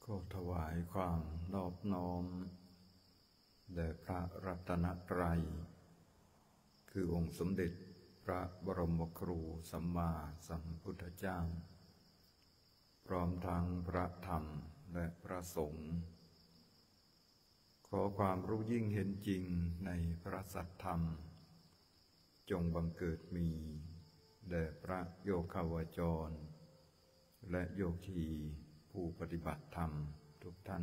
ก็ถวายความนอบน้อมแด่พระรัตนตรัยคือองค์สมเด็จพระบรมครูสัมมาสัมพุทธเจ้าพร้อมทั้งพระธรรมและพระสงฆ์ขอความรู้ยิ่งเห็นจริงในพระสัทธรรมจงบังเกิดมีแด่พระโยคาวจรและโยคีผู้ปฏิบัติธรรมทุกท่าน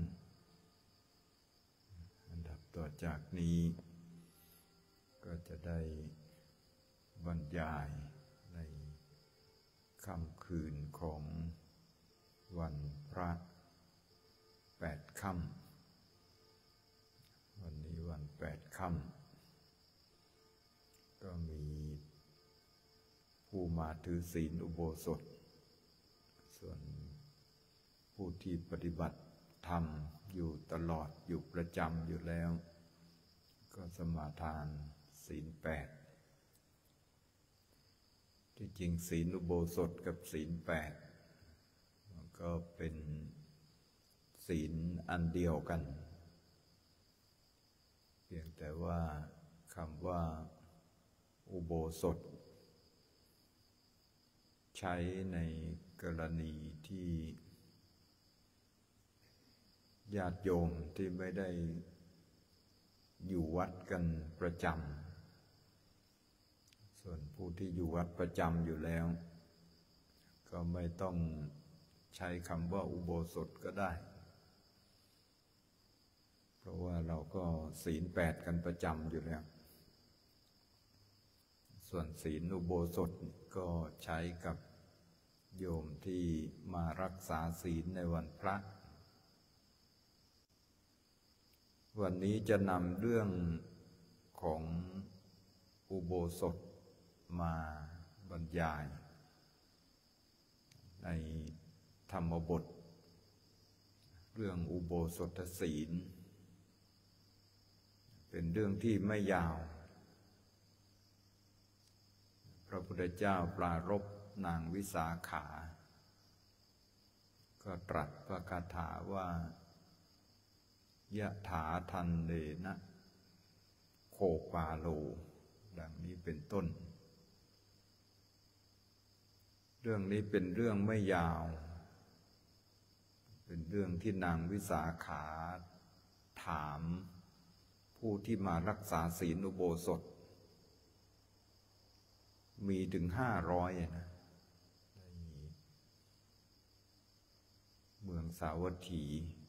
อันดับต่อจากนี้ก็จะได้บรรยายในค่ำคืนของวันพระ8 ค่ำวันนี้วัน8 ค่ำก็มีผู้มาถือศีลอุโบสถส่วนผู้ที่ปฏิบัติธรรมอยู่ตลอดอยู่ประจำอยู่แล้วก็สมาทานศีล8ที่จริงศีลอุโบสถกับศีล8มันก็เป็นศีลอันเดียวกันเพียงแต่ว่าคำว่าอุโบสถใช้ในกรณีที่ญาติโยมที่ไม่ได้อยู่วัดกันประจำส่วนผู้ที่อยู่วัดประจำอยู่แล้วก็ไม่ต้องใช้คำว่าอุโบสถก็ได้เพราะว่าเราก็ศีล8กันประจำอยู่แล้วส่วนศีลอุโบสถก็ใช้กับโยมที่มารักษาศีลในวันพระวันนี้จะนำเรื่องของอุโบสถมาบรรยายในธรรมบทเรื่องอุโบสถศีลเป็นเรื่องที่ไม่ยาวพระพุทธเจ้าปรารภนางวิสาขาก็ตรัสพระคาถาว่ายะถาทันเดนะโคปาโลดังนี้เป็นต้นเรื่องนี้เป็นเรื่องไม่ยาวเป็นเรื่องที่นางวิสาขาถามผู้ที่มารักษาศีลอุโบสถมีถึง500นะในเมืองสาวัตถี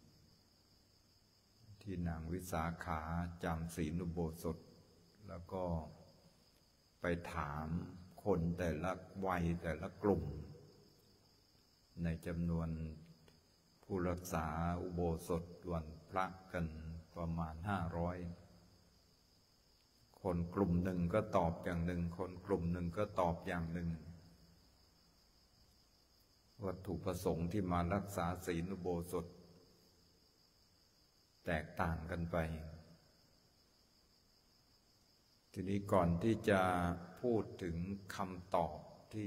ที่นางวิสาขาจำศีลอุโบสถแล้วก็ไปถามคนแต่ละวัยแต่ละกลุ่มในจำนวนผู้รักษาอุโบสถวันพระกันประมาณ500คนกลุ่มหนึ่งก็ตอบอย่างหนึ่งคนกลุ่มหนึ่งก็ตอบอย่างหนึ่งวัตถุประสงค์ที่มารักษาศีลอุโบสถแตกต่างกันไปทีนี้ก่อนที่จะพูดถึงคำตอบที่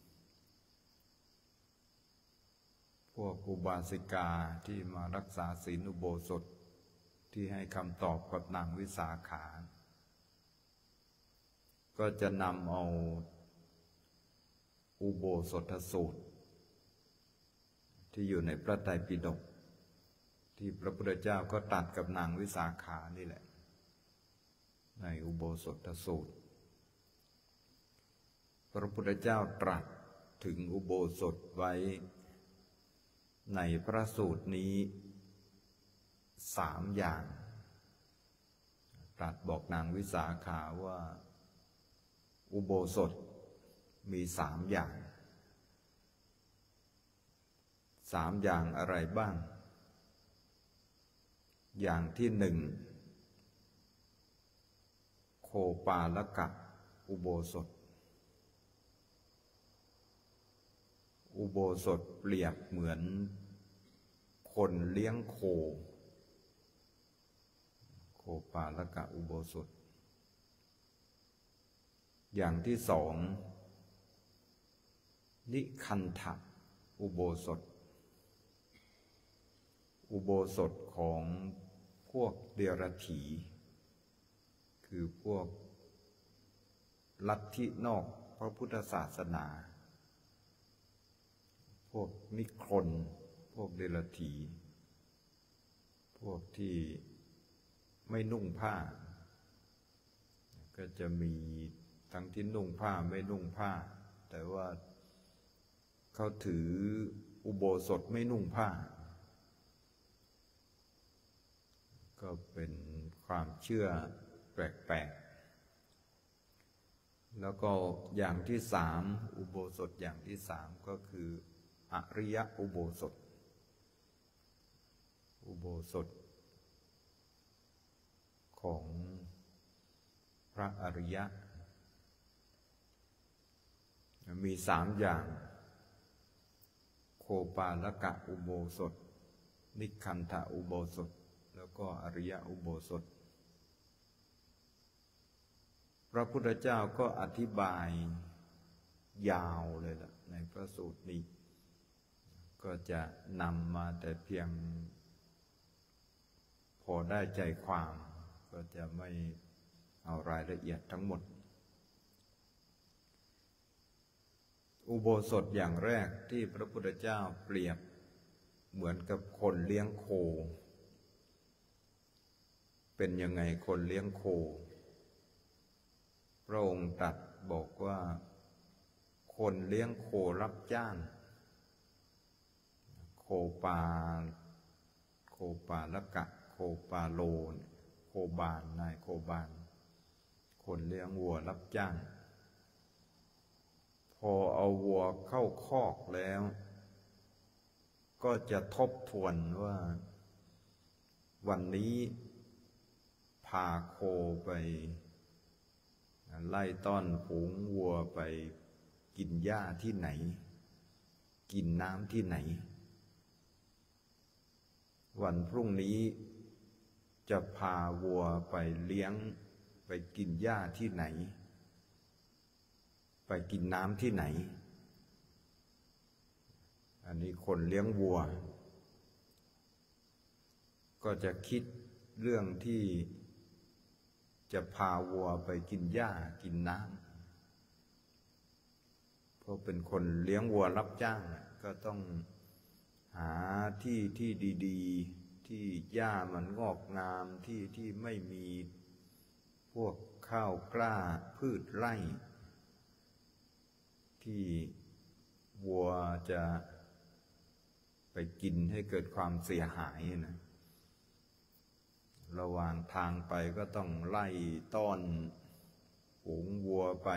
พวกอุบาสิกาที่มารักษาศีลอุโบสถที่ให้คำตอบกับนางวิสาขาก็จะนำเอาอุโบสถสูตรที่อยู่ในพระไตรปิฎกที่พระพุทธเจ้าก็ตรัสกับนางวิสาขานี่แหละในอุโบสถสูตรพระพุทธเจ้าตรัสถึงอุโบสถไว้ในพระสูตรนี้3 อย่างตรัสบอกนางวิสาขาว่าอุโบสถมี3 อย่าง3 อย่างอะไรบ้างอย่างที่1โคปาลกะอุโบสถอุโบสถเปรียบเหมือนคนเลี้ยงโคโคปาลกะอุโบสถอย่างที่2นิคันธะอุโบสถอุโบสถของพวกเดรัจฉีคือพวกลัทธินอกพระพุทธศาสนาพวกนิครนพวกเดรัจฉีพวกที่ไม่นุ่งผ้าก็จะมีทั้งที่นุ่งผ้าไม่นุ่งผ้าแต่ว่าเขาถืออุโบสถไม่นุ่งผ้าก็เป็นความเชื่อแปลกๆแล้วก็อย่างที่สามอุโบสถอย่างที่สามก็คืออริยอุโบสถอุโบสถของพระอริยะมีสามอย่างโคปาลกะอุโบสถนิคันธะอุโบสถแล้วก็อริยอุโบสถพระพุทธเจ้าก็อธิบายยาวเลยล่ะในพระสูตรนี้ก็จะนำมาแต่เพียงพอได้ใจความก็จะไม่เอารายละเอียดทั้งหมดอุโบสถอย่างแรกที่พระพุทธเจ้าเปรียบเหมือนกับคนเลี้ยงโคเป็นยังไงคนเลี้ยงโคพระองค์ตรัสบอกว่าคนเลี้ยงโครับจ้างโคปาละกะโคปาโลโคบานนายโคบานคนเลี้ยงวัวรับจ้างพอเอาวัวเข้าคอกแล้วก็จะทบทวนว่าวันนี้พาโคไปไล่ต้อนฝูงวัวไปกินหญ้าที่ไหนกินน้ำที่ไหนวันพรุ่งนี้จะพาวัวไปเลี้ยงไปกินหญ้าที่ไหนไปกินน้ำที่ไหนอันนี้คนเลี้ยงวัวก็จะคิดเรื่องที่จะพาวัวไปกินหญ้ากินน้ำเพราะเป็นคนเลี้ยงวัวรับจ้างก็ต้องหาที่ที่ดีๆที่หญ้ามันงอกงามที่ไม่มีพวกข้าวกล้าพืชไร่ที่วัวจะไปกินให้เกิดความเสียหายนะระหว่างทางไปก็ต้องไล่ต้อนฝูงวัวไป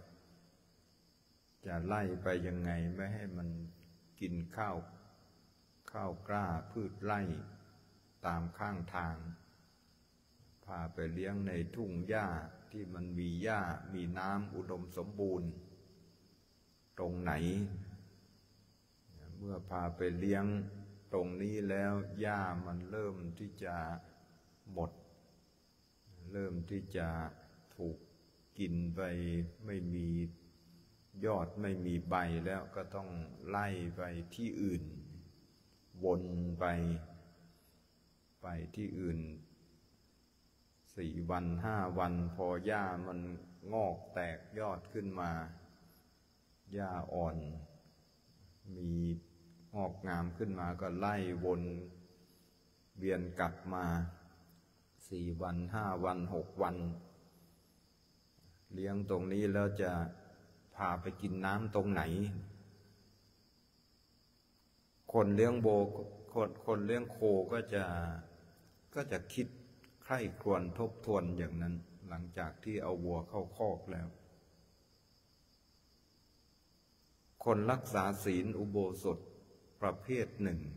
จะไล่ไปยังไงไม่ให้มันกินข้าวกล้าพืชไร่ตามข้างทางพาไปเลี้ยงในทุ่งหญ้าที่มันมีหญ้ามีน้ำอุดมสมบูรณ์ตรงไหนเมื่อพาไปเลี้ยงตรงนี้แล้วหญ้ามันเริ่มที่จะหมดเริ่มที่จะถูกกินไปไม่มียอดไม่มีใบแล้วก็ต้องไล่ไปที่อื่นวนไปที่อื่น4 วัน5 วันพอหญ้ามันงอกแตกยอดขึ้นมาหญ้าอ่อนมีงอกงามขึ้นมาก็ไล่วนเวียนกลับมา4 วัน5 วัน6 วันเลี้ยงตรงนี้แล้วจะพาไปกินน้ำตรงไหนคนเลี้ยงโคก็จะคิดใคร่ครวญทบทวนอย่างนั้นหลังจากที่เอาวัวเข้าคอกแล้วคนรักษาศีลอุโบสถประเภทหนึ่ง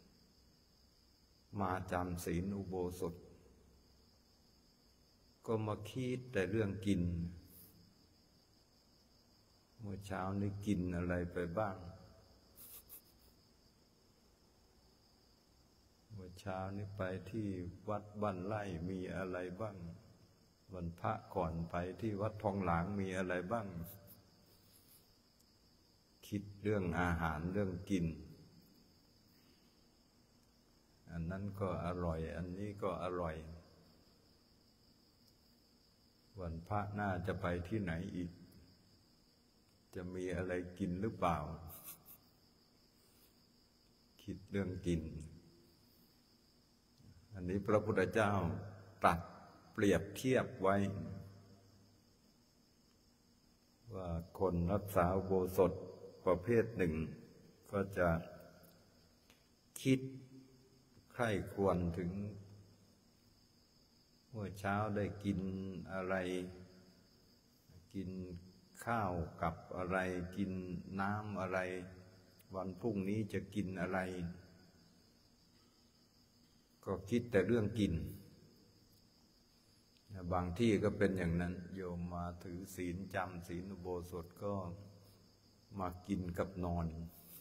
มาจำศีลอุโบสถก็มาคิดแต่เรื่องกินเมื่อเช้านี้กินอะไรไปบ้างเมื่อเช้านี้ไปที่วัดบ้านไร่มีอะไรบ้างวันพระก่อนไปที่วัดทองหลางมีอะไรบ้างคิดเรื่องอาหารเรื่องกินนั้นก็อร่อยอันนี้ก็อร่อยวันพระน่าจะไปที่ไหนอีกจะมีอะไรกินหรือเปล่าคิดเรื่องกินอันนี้พระพุทธเจ้าตรัสเปรียบเทียบไว้ว่าคนรักษาอุโบสถประเภทหนึ่งก็จะคิดใคร่ครวญถึงเมื่อเช้าได้กินอะไรกินข้าวกับอะไรกินน้ำอะไรวันพรุ่งนี้จะกินอะไรก็คิดแต่เรื่องกินบางที่ก็เป็นอย่างนั้นโยมมาถือศีลจำศีลอุโบสถก็มากินกับนอน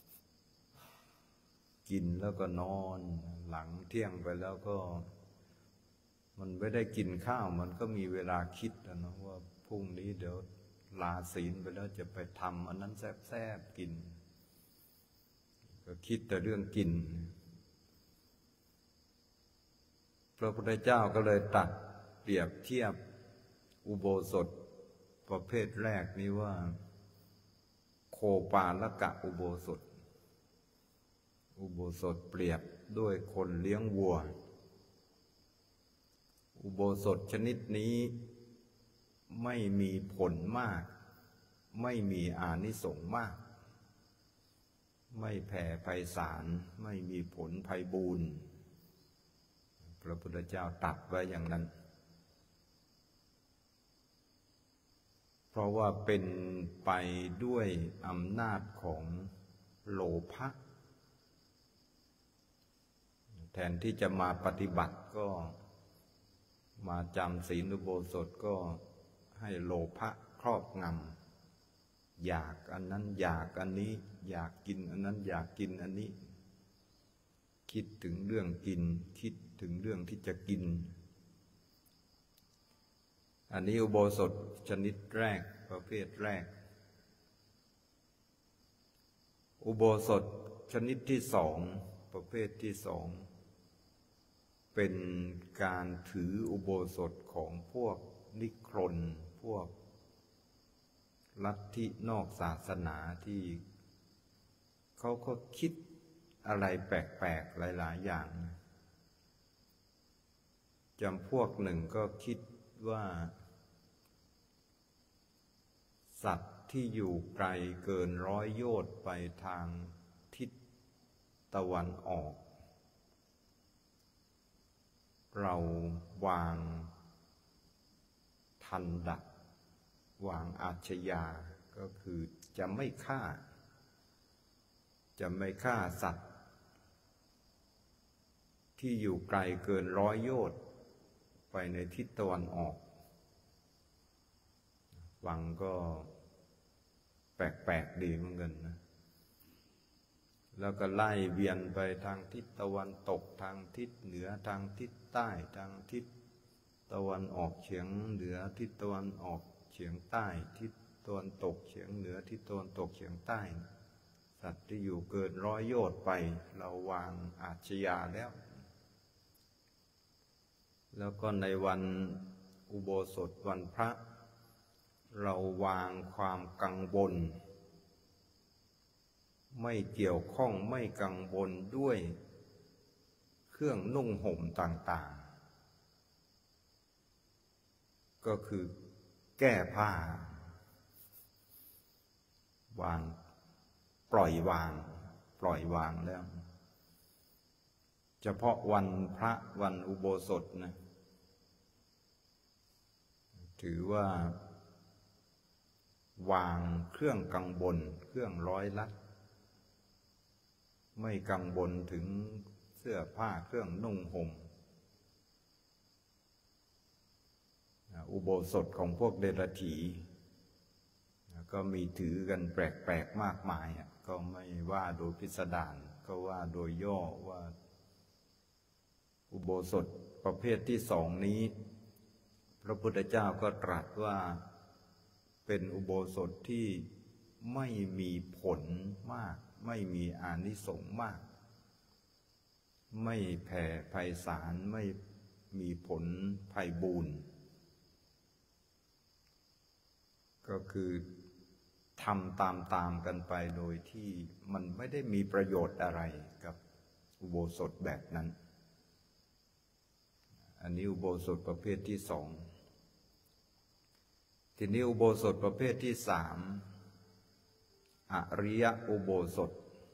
กินแล้วก็นอนหลังเที่ยงไปแล้วก็มันไม่ได้กินข้าวมันก็มีเวลาคิดนะว่าพรุ่งนี้เดี๋ยวลาศีลไปแล้วจะไปทำอันนั้นแซ่บๆกินก็คิดแต่เรื่องกินพระพุทธเจ้าก็เลยตรัสเปรียบเทียบอุโบสถประเภทแรกนี้ว่าโคปาลกะอุโบสถอุโบสถเปรียบด้วยคนเลี้ยงวัวอุโบสถชนิดนี้ไม่มีผลมากไม่มีอานิสงส์มากไม่แผ่ไพศาลไม่มีผลไพบูลย์พระพุทธเจ้าตรัสไว้อย่างนั้นเพราะว่าเป็นไปด้วยอำนาจของโลภะแทนที่จะมาปฏิบัติก็มาจำศีลอุโบสถก็ให้โลภะครอบงำอยากอันนั้นอยากอันนี้อยากกินอันนั้นอยากกินอันนี้คิดถึงเรื่องกินคิดถึงเรื่องที่จะกินอันนี้อุโบสถชนิดแรกประเภทแรกอุโบสถชนิดที่สองประเภทที่สองเป็นการถืออุโบสถของพวกนิครนพวกลัทธินอกศาสนาที่เขาก็คิดอะไรแปลกๆหลายๆอย่างจำพวกหนึ่งก็คิดว่าสัตว์ที่อยู่ไกลเกิน100 โยชน์ไปทางทิศตะวันออกเราวางทันดะวางอาชญาก็คือจะไม่ฆ่าสัตว์ที่อยู่ไกลเกิน100 โยชน์ไปในทิศตะวันออกฟังก็แปลกๆดีเหมือนกันนะแล้วก็ไล่เวียนไปทางทิศตะวันตกทางทิศเหนือทางทิศใต้ทางทิศตะวันออกเฉียงเหนือทิศตะวันออกเฉียงใต้ทิศตะวันตกเฉียงเหนือทิศตะวันตกเฉียงใต้สัตว์ที่อยู่เกิน100 โยชน์ไปเราวางอาชญาแล้วก็ในวันอุโบสถวันพระเราวางความกังวลไม่เกี่ยวข้องไม่กังวลด้วยเครื่องนุ่งห่มต่างๆก็คือแก้ผ้าวางปล่อยวางแล้วเฉพาะวันพระวันอุโบสถนะถือว่าวางเครื่องกังวลเครื่องร้อยลัดไม่กังวลถึงเสื้อผ้าเครื่องนุ่งห่มอุโบสถของพวกเดรัจฉีก็มีถือกันแปลกๆมากมายก็ไม่ว่าโดยพิสดารก็ว่าโดยย่อว่าอุโบสถประเภทที่สองนี้พระพุทธเจ้าก็ตรัสว่าเป็นอุโบสถที่ไม่มีผลมากไม่มีอานิสงส์มากไม่แผ่ไพศาลไม่มีผลไพบูลย์ก็คือทำตามกันไปโดยที่มันไม่ได้มีประโยชน์อะไรกับอุโบสถแบบนั้นอันนี้อุโบสถประเภทที่สองทีนี้อุโบสถประเภทที่สามอริยอุโบสถ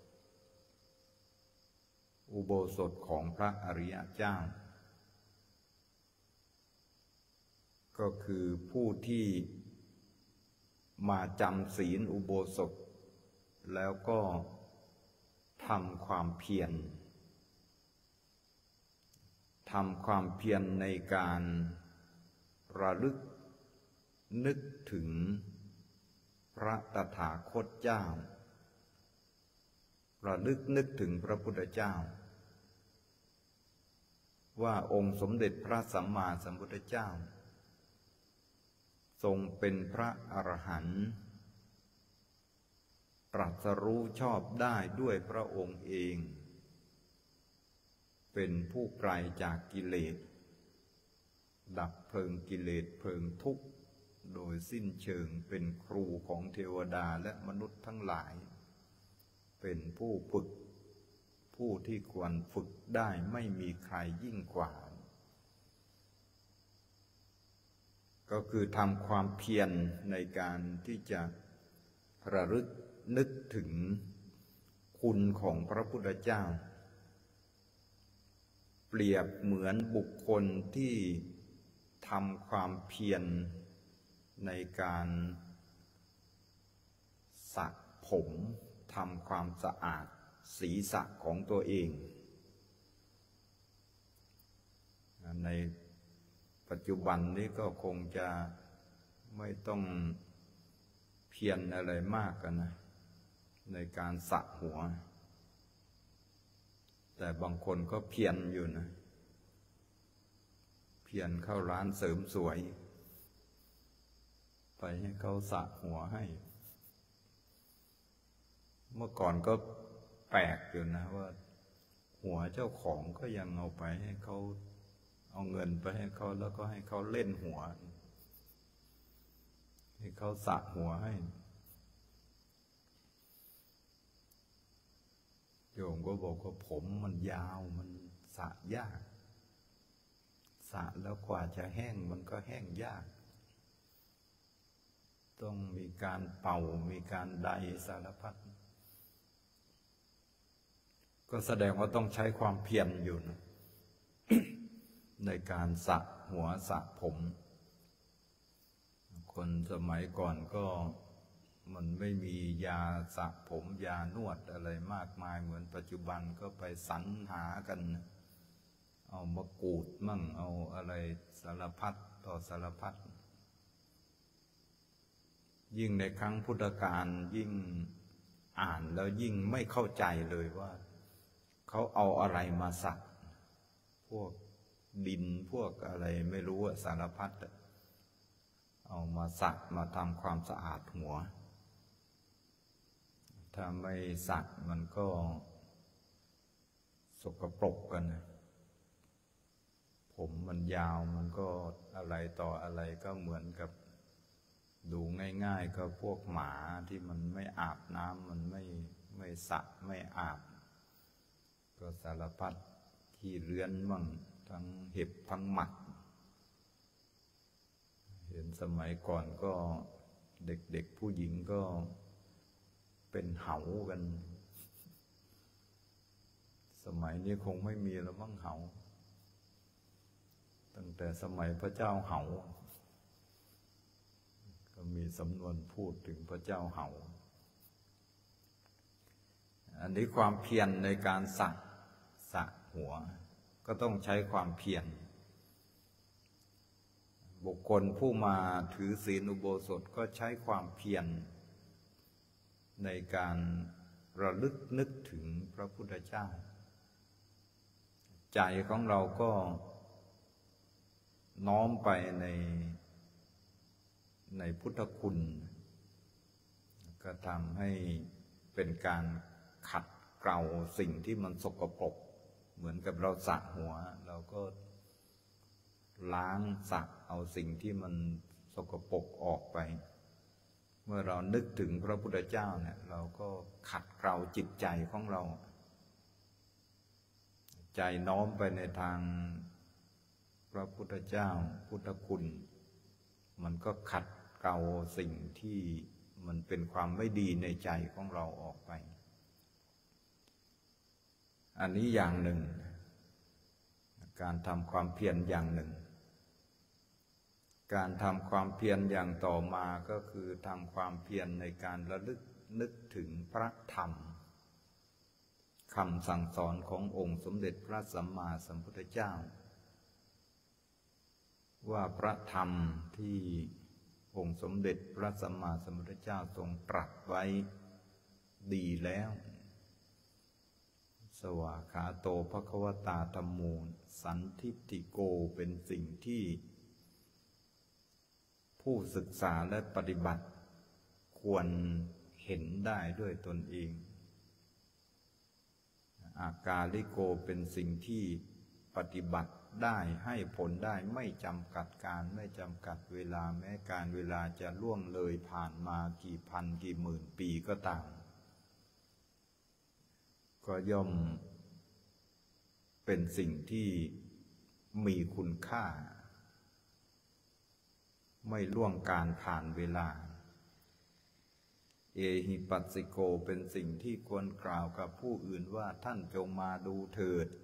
อุโบสถของพระอริยเจ้าก็คือผู้ที่มาจำศีลอุโบสถแล้วก็ทำความเพียรในการระลึกนึกถึงพระตถาคตเจ้าระลึกนึกถึงพระพุทธเจ้าว่าองค์สมเด็จพระสัมมาสัมพุทธเจ้าทรงเป็นพระอรหันต์ตรัสรู้ชอบได้ด้วยพระองค์เองเป็นผู้ไกลจากกิเลสดับเพลิงกิเลสเพลิงทุกข์โดยสิ้นเชิงเป็นครูของเทวดาและมนุษย์ทั้งหลายเป็นผู้ฝึกผู้ที่ควรฝึกได้ไม่มีใครยิ่งกว่าก็คือทำความเพียรในการที่จะระลึกนึกถึงคุณของพระพุทธเจ้าเปรียบเหมือนบุคคลที่ทำความเพียรในการสระผมทำความสะอาดศีรษะของตัวเองในปัจจุบันนี้ก็คงจะไม่ต้องเพียรอะไรมากกันนะในการสระหัวแต่บางคนก็เพียรอยู่นะเพียรเข้าร้านเสริมสวยไปให้เขาสระหัวให้เมื่อก่อนก็แปลกอยู่นะว่าหัวเจ้าของก็ยังเอาไปให้เขาเอาเงินไปให้เขาแล้วก็ให้เขาเล่นหัวให้เขาสระหัวให้โยมก็บอกว่าผมมันยาวมันสระยากสระแล้วกว่าจะแห้งมันก็แห้งยากต้องมีการเป่ามีการไดสารพัดก็แสดงว่าต้องใช้ความเพียรอยู่นะ ในการสระหัวสระผมคนสมัยก่อนก็มันไม่มียาสระผมยานวดอะไรมากมายเหมือนปัจจุบันก็ไปสรรหากันเอามะกรูดมั่งเอาอะไรสารพัดต่อสารพัดยิ่งในครั้งพุทธกาลยิ่งอ่านแล้วยิ่งไม่เข้าใจเลยว่าเขาเอาอะไรมาสระพวกดินพวกอะไรไม่รู้สารพัดเอามาสระมาทำความสะอาดหัวถ้าไม่สระมันก็สกปรกกันนะผมมันยาวมันก็อะไรต่ออะไรก็เหมือนกับดูง่ายๆก็พวกหมาที่มันไม่อาบน้ำมันไม่สระไม่อาบก็สารพัดขี้เลื้อนมั่งทั้งเห็บทั้งหมัดเห็นสมัยก่อนก็เด็กๆผู้หญิงก็เป็นเหากันสมัยนี้คงไม่มีแล้วมั้งเหาตั้งแต่สมัยพระเจ้าเหาก็มีสำนวนพูดถึงพระเจ้าเหาอันนี้ความเพียรในการสระหัวก็ต้องใช้ความเพียรบุคคลผู้มาถือศีลอุโบสถก็ใช้ความเพียรในการระลึกนึกถึงพระพุทธเจ้าใจของเราก็น้อมไปในพุทธคุณก็ทำให้เป็นการขัดเกลาสิ่งที่มันสกปรกเหมือนกับเราสระหัวเราก็ล้างสระเอาสิ่งที่มันสกปรกออกไปเมื่อเรานึกถึงพระพุทธเจ้าเนี่ยเราก็ขัดเกลาจิตใจของเราใจน้อมไปในทางพระพุทธเจ้าพุทธคุณมันก็ขัดเกลาสิ่งที่มันเป็นความไม่ดีในใจของเราออกไปอันนี้อย่างหนึ่งการทำความเพียรอย่างหนึ่งการทำความเพียรอย่างต่อมาก็คือทำความเพียรในการระลึกนึกถึงพระธรรมคำสั่งสอนขององค์สมเด็จพระสัมมาสัมพุทธเจ้าว่าพระธรรมที่องค์สมเด็จพระสัมมาสัมพุทธเจ้าทรงตรัสไว้ดีแล้วสวากขาโตภควตาธัมโมสันทิฏฐิโกเป็นสิ่งที่ผู้ศึกษาและปฏิบัติควรเห็นได้ด้วยตนเองอากาลิโกเป็นสิ่งที่ปฏิบัติได้ให้ผลได้ไม่จำกัดการไม่จำกัดเวลาแม้การเวลาจะล่วงเลยผ่านมากี่พันกี่หมื่นปีก็ตามก็ย่อมเป็นสิ่งที่มีคุณค่าไม่ล่วงการผ่านเวลาเอหิปัสสิโกเป็นสิ่งที่ควรกล่าวกับผู้อื่นว่าท่านจงมาดูเถิด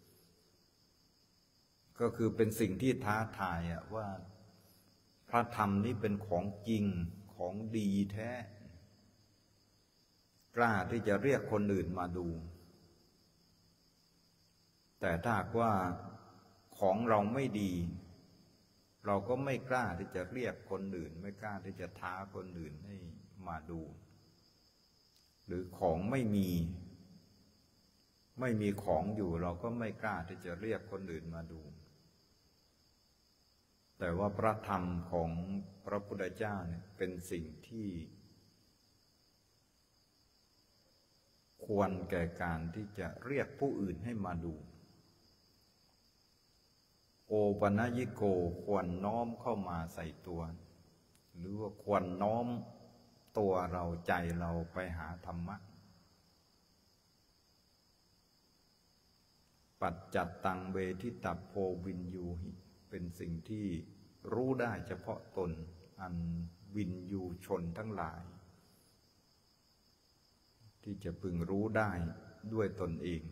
ก็คือเป็นสิ่งที่ท้าทายว่าพระธรรมนี้เป็นของจริงของดีแท้กล้าที่จะเรียกคนอื่นมาดูแต่ถ้าว่าของเราไม่ดีเราก็ไม่กล้าที่จะเรียกคนอื่นไม่กล้าที่จะท้าคนอื่นให้มาดูหรือของไม่มีของอยู่เราก็ไม่กล้าที่จะเรียกคนอื่นมาดูแต่ว่าพระธรรมของพระพุทธเจ้าเนี่ยเป็นสิ่งที่ควรแก่การที่จะเรียกผู้อื่นให้มาดูโอปนยิโกควรน้อมเข้ามาใส่ตัวหรือว่าควรน้อมตัวเราใจเราไปหาธรรมะปัจจัตตังเวทิตาโพวินยูหิเป็นสิ่งที่รู้ได้เฉพาะตนอันวินยูชนทั้งหลายที่จะพึงรู้ได้ด้วยตนเอง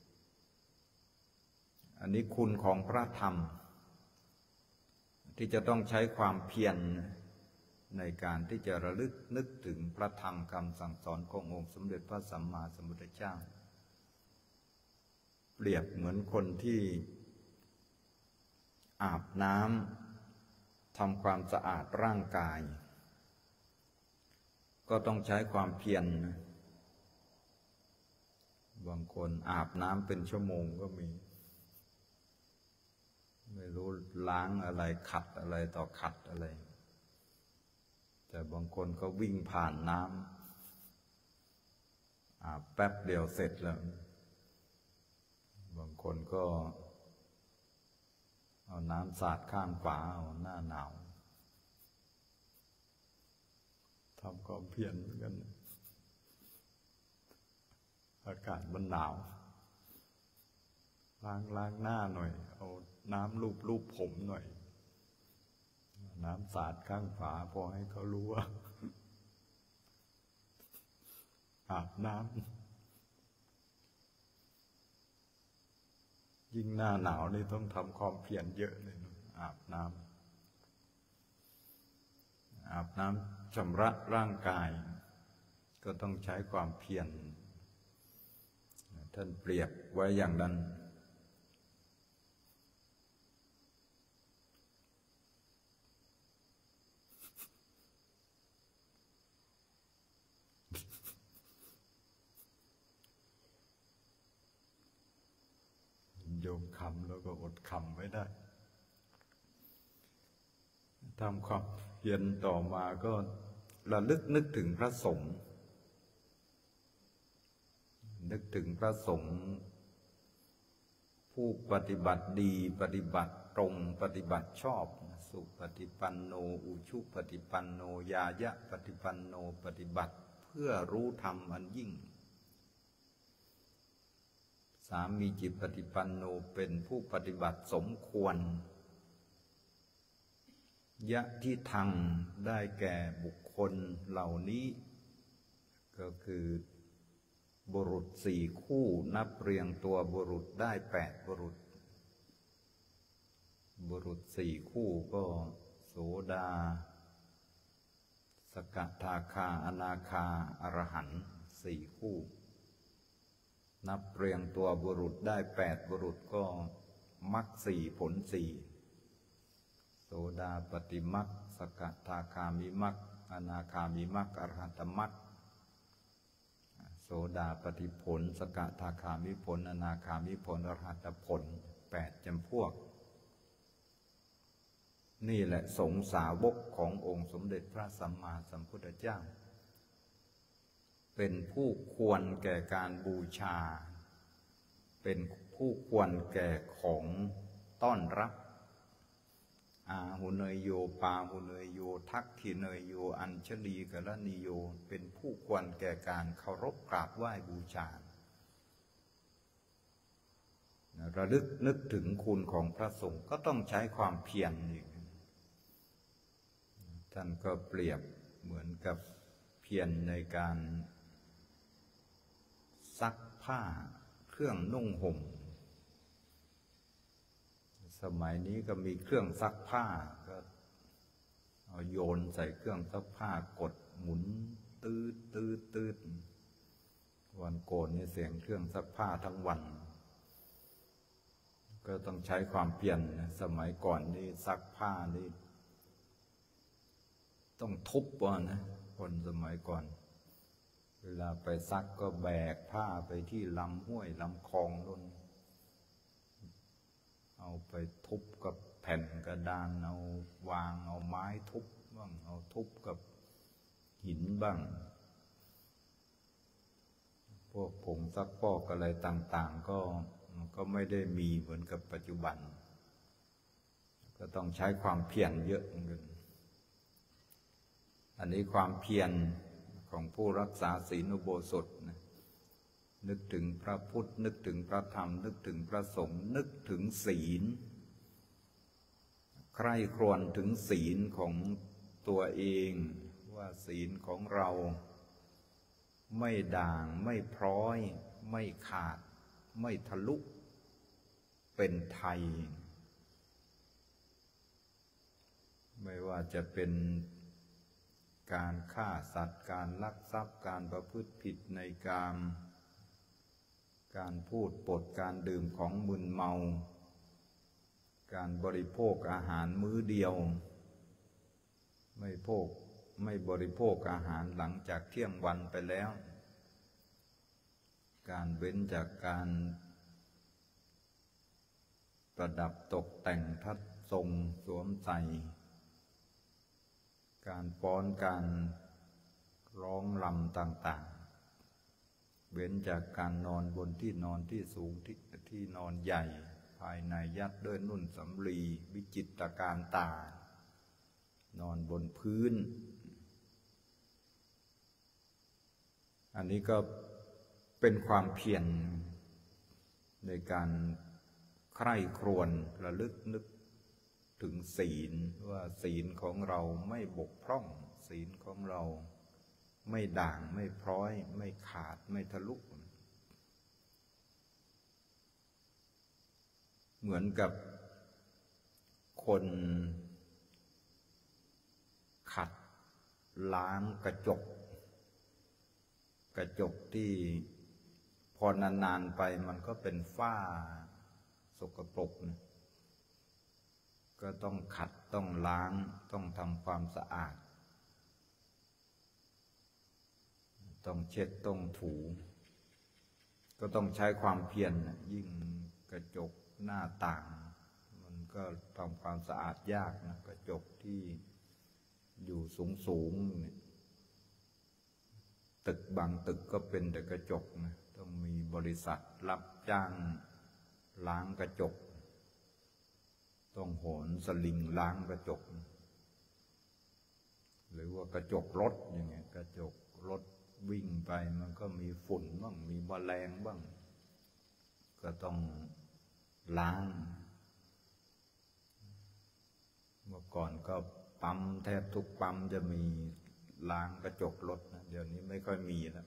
อันนี้คุณของพระธรรมที่จะต้องใช้ความเพียรในการที่จะระลึกนึกถึงพระธรรมคำสั่งสอนขององค์สมเด็จพระสัมมาสัมพุทธเจ้าเปรียบเหมือนคนที่อาบน้ำทำความสะอาดร่างกายก็ต้องใช้ความเพียรบางคนอาบน้ำเป็นชั่วโมงก็มีไม่รู้ล้างอะไรขัดอะไรต่อขัดอะไรแต่บางคนก็วิ่งผ่านน้ำอาบแป๊บเดียวเสร็จแล้วบางคนก็เอาน้ำสาดข้างฝาเอาหน้าหนาวทำความเพียรเหมือนกันอากาศมันหนาวล้างหน้าหน่อยเอาน้ำลูบผมหน่อยน้ำสาดข้างฝาพอให้เขารู้ว่าอาบน้ำยิ่งหน้าหนาวนี่ต้องทำความเพียรเยอะเลยอาบน้ำชำระร่างกายก็ต้องใช้ความเพียรท่านเปรียบไว้อย่างนั้นโยมคำแล้วก็อดคำไม่ได้ทำความเพียรต่อมาก็ระลึกนึกถึงพระสงฆ์นึกถึงพระสงฆ์ผู้ปฏิบัติดีปฏิบัติตรงปฏิบัติชอบสุปฏิปันโนอุชุปฏิปันโนยายะปฏิปันโนปฏิบัติเพื่อรู้ธรรมอันยิ่งสามีจิตปฏิปันโนเป็นผู้ปฏิบัติสมควรยะที่ทังได้แก่บุคคลเหล่านี้ก็คือบุรุษสี่คู่นับเรียงตัวบุรุษได้8บุรุษบุรุษสี่คู่ก็โสดาสกทาคาอนาคาอรหันต์สี่คู่นับเรียงตัวบุรุษได้8บุรุษก็มรรคสี่ผลสี่โสดาปฏิมรรคสกทาคามิมรรคอนาคามิมรรคอรหัตตมรรคโสดาปฏิผลสกทาคามิผลอนาคามิผลอรหัตตผล8จำพวกนี่แหละสงฆ์สาวกขององค์สมเด็จพระสัมมาสัมพุทธเจ้าเป็นผู้ควรแก่การบูชาเป็นผู้ควรแก่ของต้อนรับอาหุเนยโยปาหุเนยโยทักขิเนยโยอัญชลีกรณีโยเป็นผู้ควรแก่การเคารพกราบไหว้บูชาระลึกนึกถึงคุณของพระสงฆ์ก็ต้องใช้ความเพียรอีกท่านก็เปรียบเหมือนกับเพียรในการซักผ้าเครื่องนุ่งห่มสมัยนี้ก็มีเครื่องซักผ้าก็เอาโยนใส่เครื่องซักผ้ากดหมุนตืดตืดตืดวันโกนนี่เสียงเครื่องซักผ้าทั้งวันก็ต้องใช้ความเพียรสมัยก่อนนี่ซักผ้านี่ต้องทุบวะนะคนสมัยก่อนเวลาไปซักก็แบกผ้าไปที่ลำห้วยลำคลองนู่นเอาไปทุบกับแผ่นกระดานเอาวางเอาไม้ทุบบ้างเอาทุบกับหินบ้างพวกผงซักฟอกอะไรต่างๆก็ไม่ได้มีเหมือนกับปัจจุบันก็ต้องใช้ความเพียรเยอะเหมือนกันอันนี้ความเพียรของผู้รักษาศีลอุโบสถนะนึกถึงพระพุทธนึกถึงพระธรรมนึกถึงพระสงฆ์นึกถึงศีลใคร่ครวญถึงศีลของตัวเองว่าศีลของเราไม่ด่างไม่พร้อยไม่ขาดไม่ทะลุเป็นไทยไม่ว่าจะเป็นการฆ่าสัตว์การลักทรัพย์การประพฤติผิดในกามการพูดปดการดื่มของมึนเมาการบริโภคอาหารมื้อเดียวไม่บริโภคอาหารหลังจากเที่ยงวันไปแล้วการเว้นจากการประดับตกแต่งทัดทรงสวมใส่การฟ้อนการร้องรำต่างๆเว้นจากการนอนบนที่นอนที่สูงที่นอนใหญ่ภายในยัดด้วยนุ่นสำลีวิจิตรการตานอนบนพื้นอันนี้ก็เป็นความเพียรในการใคร่ครวญระลึกนึกถึงศีลว่าศีลของเราไม่บกพร่องศีลของเราไม่ด่างไม่พร้อยไม่ขาดไม่ทะลุเหมือนกับคนขัดล้างกระจกที่พอนานๆไปมันก็เป็นฝ้าสกปรกนะก็ต้องขัดต้องล้างต้องทำความสะอาดต้องเช็ดต้องถูก็ต้องใช้ความเพียรยิ่งกระจกหน้าต่างมันก็ทำความสะอาดยากนะกระจกที่อยู่สูงตึกบางตึกก็เป็นแต่กระจกนะต้องมีบริษัทรับจ้างล้างกระจกต้องโหนสลิงล้างกระจกหรือว่ากระจกรถอย่างเงี้ยกระจกรถวิ่งไปมันก็มีฝุ่นบ้างมีแมลงบ้างก็ต้องล้างเมื่อก่อนก็ปั๊มแทบทุกปั๊มจะมีล้างกระจกรถนะเดี๋ยวนี้ไม่ค่อยมีแล้ว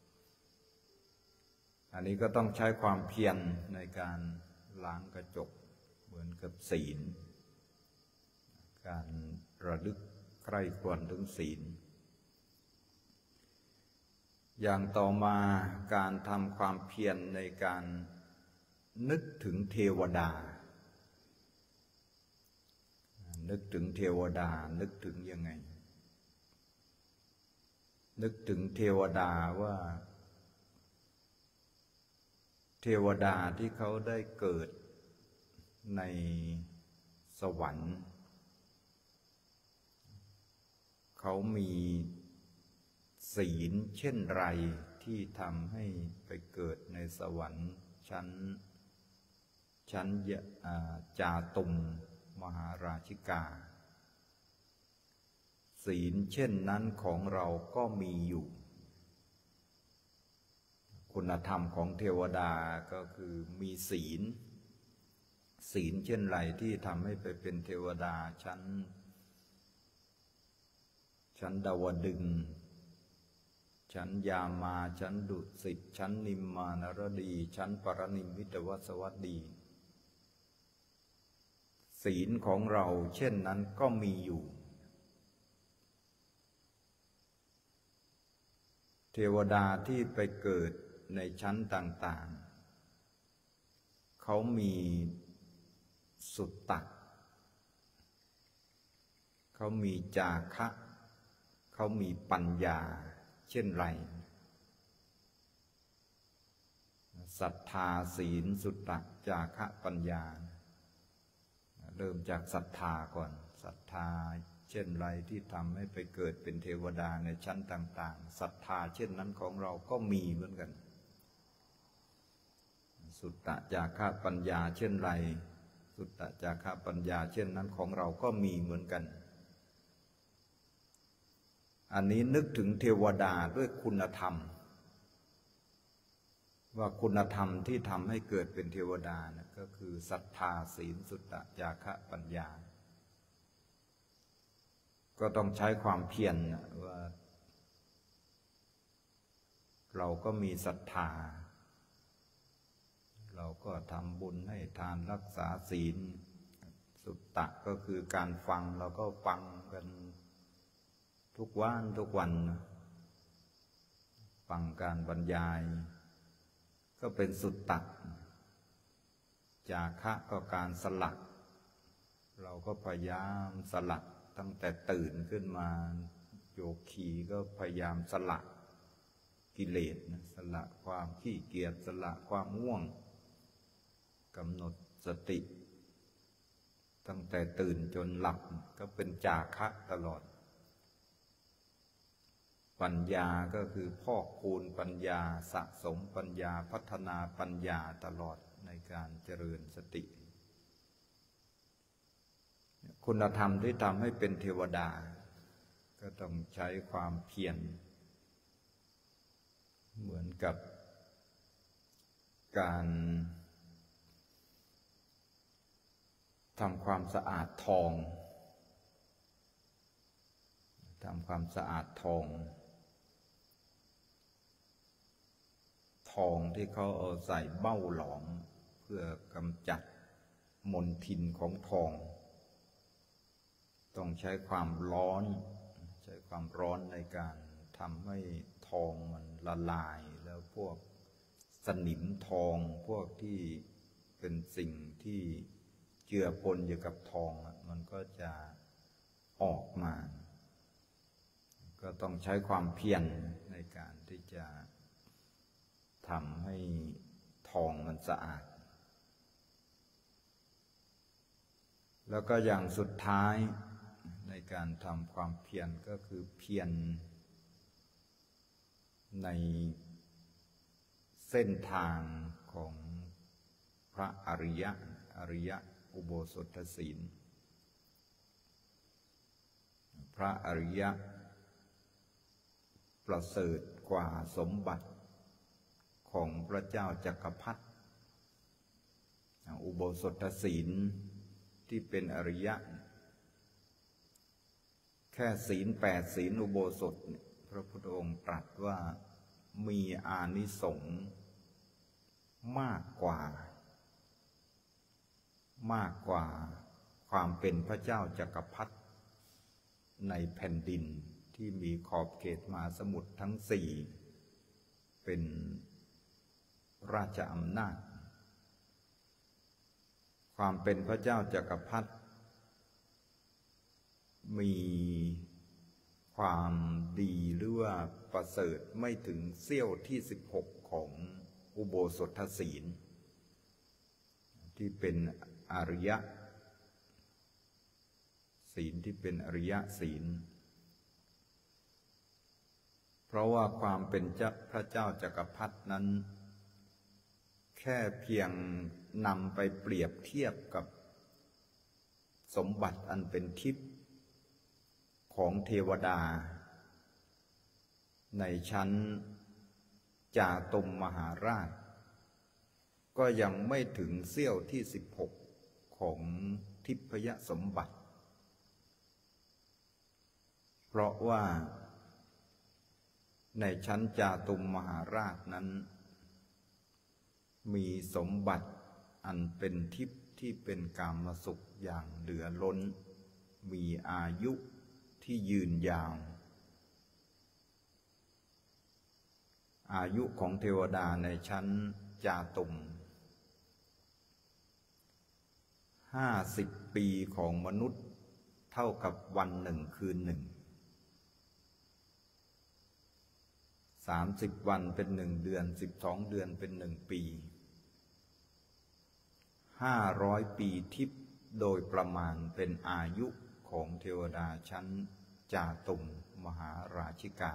อันนี้ก็ต้องใช้ความเพียรในการล้างกระจกเหมือนกับศีลการระลึกใคร่ครวญถึงศีลอย่างต่อมาการทำความเพียรในการนึกถึงเทวดานึกถึงเทวดานึกถึงยังไงนึกถึงเทวดาว่าเทวดาที่เขาได้เกิดในสวรรค์เขามีศีลเช่นไรที่ทำให้ไปเกิดในสวรรค์ชั้นจาตุมมหาราชิกาศีลเช่นนั้นของเราก็มีอยู่คุณธรรมของเทวดาก็คือมีศีลเช่นไรที่ทำให้ไปเป็นเทวดาชั้นดาวดึงส์ชั้นยามาชั้นดุสิตชั้นนิมมานรดีชั้นปรนิมมิตวสวัสดีศีลของเราเช่นนั้นก็มีอยู่เทวดาที่ไปเกิดในชั้นต่างๆเขามีสุตตะเขามีจาคะเขามีปัญญาเช่นไรศรัทธาศีลสุตตะจาคะปัญญาเริ่มจากศรัทธาก่อนศรัทธาเช่นไรที่ทำให้ไปเกิดเป็นเทวดาในชั้นต่างๆศรัทธาเช่นนั้นของเราก็มีเหมือนกันสุตตะจาคะปัญญาเช่นไรสุตตะจาคะปัญญาเช่นนั้นของเราก็มีเหมือนกันอันนี้นึกถึงเทวดาด้วยคุณธรรมว่าคุณธรรมที่ทำให้เกิดเป็นเทวดานะก็คือศรัทธาศีลสุตตะจาคะปัญญาก็ต้องใช้ความเพียรว่าเราก็มีศรัทธาเราก็ทำบุญให้ทานรักษาศีลสุตตะก็คือการฟังเราก็ฟังกันทุกวันฟังการบรรยายก็เป็นสุตตะจาคะก็การสลักเราก็พยายามสลักตั้งแต่ตื่นขึ้นมาโยคีก็พยายามสลักกิเลสสละความขี้เกียจสละความง่วงกำหนดสติตั้งแต่ตื่นจนหลับก็เป็นจาคะตลอดปัญญาก็คือพอกพูนปัญญาสะสมปัญญาพัฒนาปัญญาตลอดในการเจริญสติคุณธรรมที่ทำให้เป็นเทวดาก็ต้องใช้ความเพียรเหมือนกับการทำความสะอาดทองที่เขาเอาใส่เบ้าหลอมเพื่อกำจัดมลทินของทองต้องใช้ความร้อนในการทำให้ทองมันละลายแล้วพวกสนิมทองพวกที่เป็นสิ่งที่เจือปนอยู่กับทองมันก็จะออกมาก็ต้องใช้ความเพียรในการที่จะทำให้ทองมันสะอาดแล้วก็อย่างสุดท้ายในการทำความเพียรก็คือเพียรในเส้นทางของพระอริยอุโบสถศีลพระอริยะประเสริฐกว่าสมบัติของพระเจ้าจักรพรรดิอุโบสถศีลที่เป็นอริยะแค่ศีล8ศีลอุโบสถพระพุทธองค์ตรัสว่ามีอานิสงส์มากกว่าความเป็นพระเจ้าจักรพรรดิในแผ่นดินที่มีขอบเขตมหาสมุทรทั้ง4เป็นราชอำนาจความเป็นพระเจ้าจักรพรรดิมีความดีหรือว่าประเสริฐไม่ถึงเสี้ยวที่16ของอุโบสถศีลที่เป็นอริยศีลที่เป็นอริยศีลเพราะว่าความเป็นพระเจ้าจักรพรรดินั้นแค่เพียงนำไปเปรียบเทียบกับสมบัติอันเป็นทิพย์ของเทวดาในชั้นจาตุมมหาราชก็ยังไม่ถึงเสี้ยวที่16ของทิพยสมบัติเพราะว่าในชั้นจาตุมมหาราชนั้นมีสมบัติอันเป็นทิพย์ที่เป็นกามสุขอย่างเหลือล้นมีอายุที่ยืนยาวอายุของเทวดาในชั้นจาตุม50 ปีของมนุษย์เท่ากับวันหนึ่งคืนหนึ่ง30 วันเป็น1 เดือน12 เดือนเป็น1 ปี500 ปีทิพย์โดยประมาณเป็นอายุของเทวดาชั้นจาตุมมหาราชิกา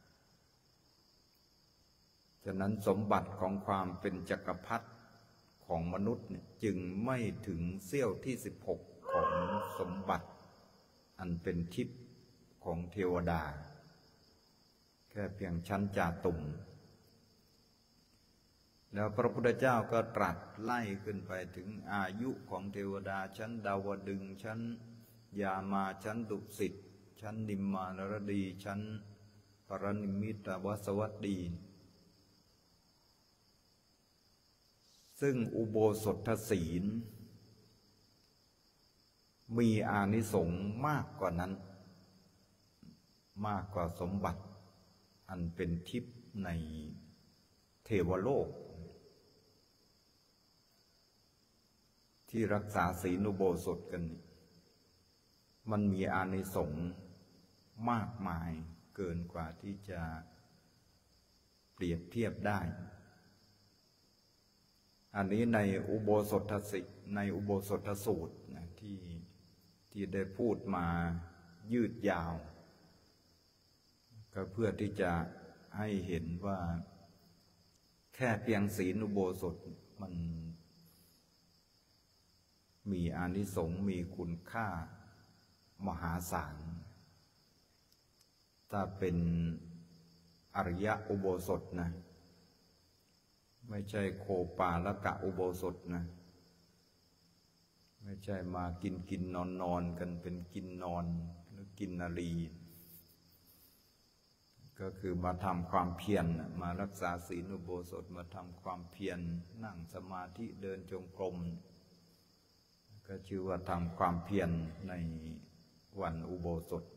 ฉะนั้นสมบัติของความเป็นจักรพรรดิของมนุษย์จึงไม่ถึงเสี้ยวที่16ของสมบัติอันเป็นทิพย์ของเทวดาแค่เพียงชั้นจาตุมแล้วพระพุทธเจ้าก็ตรัสไล่ขึ้นไปถึงอายุของเทวดาชั้นดาวดึงส์ชั้นยามาชั้นดุสิตชั้นนิมมานรดีชั้นปรนิมมิตวสวัสดีซึ่งอุโบสถศีลมีอานิสงส์มากกว่านั้นมากกว่าสมบัติอันเป็นทิพย์ในเทวโลกที่รักษาศีลอุโบสถกันมันมีอานิสงส์มากมายเกินกว่าที่จะเปรียบเทียบได้อันนี้ในอุโบสถสูตรนะที่ได้พูดมายืดยาวก็เพื่อที่จะให้เห็นว่าแค่เพียงศีลอุโบสถมันมีอานิสงส์มีคุณค่ามหาศาลถ้าเป็นอริยอุโบสถนะไม่ใช่โคปาละกะอุโบสถนะไม่ใช่มากินนอนกันเป็นกินนอนหรือกินนารีก็คือมาทำความเพียรมารักษาศีลอุโบสถมาทำความเพียรนั่งสมาธิเดินจงกรมก็ชื่อว่าทำความเพียรในวันอุโบสถ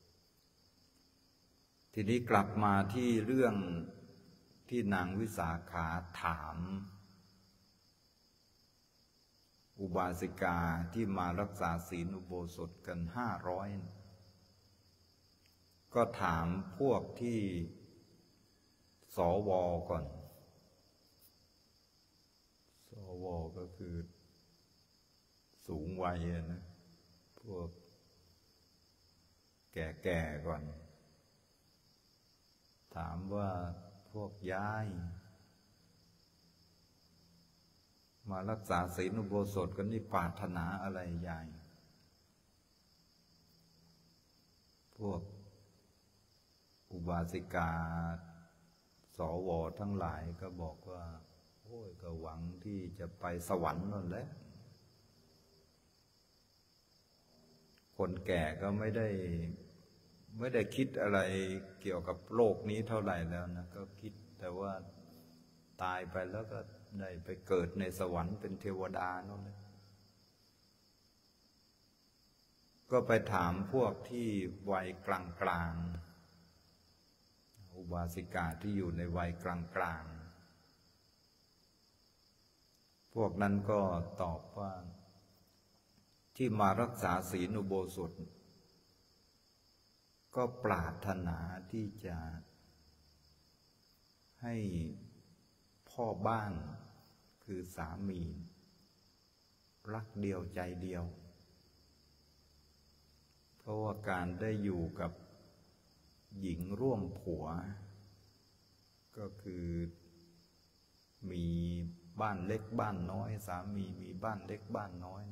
ทีนี้กลับมาที่เรื่องที่นางวิสาขาถามอุบาสิกาที่มารักษาศีลอุโบสถกัน500ก็ถามพวกที่สวก่อนสวก็คือสูงวัยนะพวกแก่ๆก่อนถามว่าพวกย้ายมารักษาศีลอุโบสถกันนี่ปรารถนาอะไรใหญ่พวกอุบาสิกาสวทั้งหลายก็บอกว่าโอ้ยก็หวังที่จะไปสวรรค์นั่นแหละคนแก่ก็ไม่ได้คิดอะไรเกี่ยวกับโลกนี้เท่าไหร่แล้วนะก็คิดแต่ว่าตายไปแล้วก็ได้ไปเกิดในสวรรค์เป็นเทวดานั่นแหละก็ไปถามพวกที่วัยกลางๆอุบาสิกาที่อยู่ในวัยกลางๆพวกนั้นก็ตอบว่าที่มารักษาศีลอุโบสถก็ปรารถนาที่จะให้พ่อบ้านคือสามีรักเดียวใจเดียวเพราะว่าการได้อยู่กับหญิงร่วมผัวก็คือมีบ้านเล็กบ้านน้อยสามีมีบ้านเล็กบ้านน้อย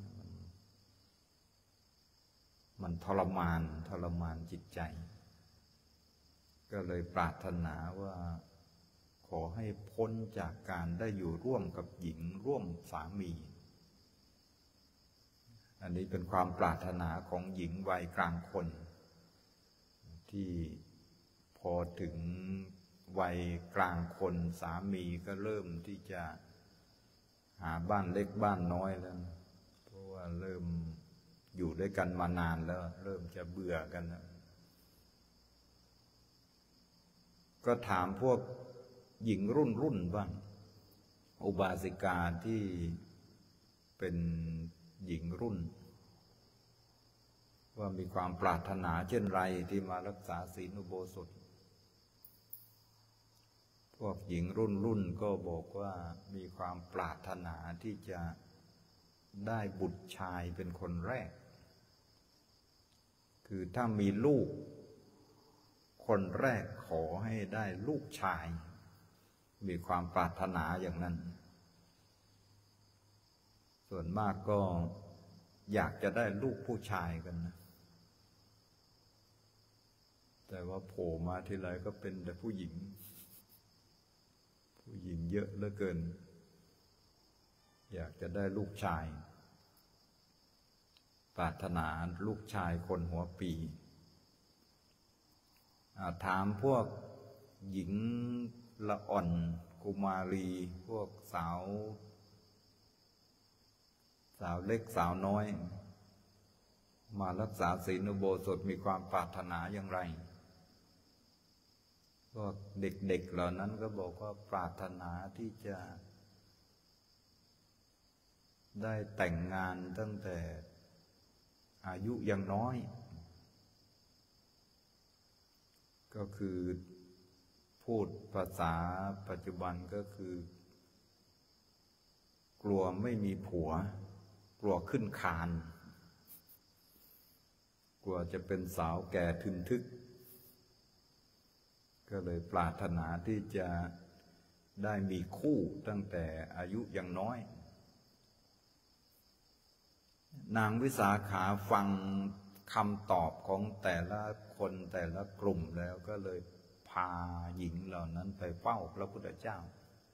มันทรมานจิตใจก็เลยปรารถนาว่าขอให้พ้นจากการได้อยู่ร่วมกับหญิงร่วมสามีอันนี้เป็นความปรารถนาของหญิงวัยกลางคนที่พอถึงวัยกลางคนสามีก็เริ่มที่จะหาบ้านเล็กบ้านน้อยแล้วเพราะว่าเริ่มอยู่ด้วยกันมานานแล้วเริ่มจะเบื่อกันแล้วก็ถามพวกหญิงรุ่นบ้างอุบาสิกาที่เป็นหญิงรุ่นว่ามีความปรารถนาเช่นไรที่มารักษาศีลอุโบสถพวกหญิงรุ่นก็บอกว่ามีความปรารถนาที่จะได้บุตรชายเป็นคนแรกคือถ้ามีลูกคนแรกขอให้ได้ลูกชายมีความปรารถนาอย่างนั้นส่วนมากก็อยากจะได้ลูกผู้ชายกันนะแต่ว่าโผล่มาทีไรก็เป็นแต่ผู้หญิงเยอะเหลือเกินอยากจะได้ลูกชายปรารถนาลูกชายคนหัวปีถามพวกหญิงละอ่อนกุมารีพวกสาวเล็กสาวน้อยมารักษาศีลอุโบสถมีความปรารถนาอย่างไรพวกเด็กๆเหล่านั้นก็บอกว่าปรารถนาที่จะได้แต่งงานตั้งแต่อายุยังน้อยก็คือพูดภาษาปัจจุบันก็คือกลัวไม่มีผัวกลัวขึ้นคานกลัวจะเป็นสาวแก่ทึนทึกก็เลยปรารถนาที่จะได้มีคู่ตั้งแต่อายุยังน้อยนางวิสาขาฟังคำตอบของแต่ละคนแต่ละกลุ่มแล้วก็เลยพาหญิงเหล่านั้นไปเฝ้าพระพุทธเจ้า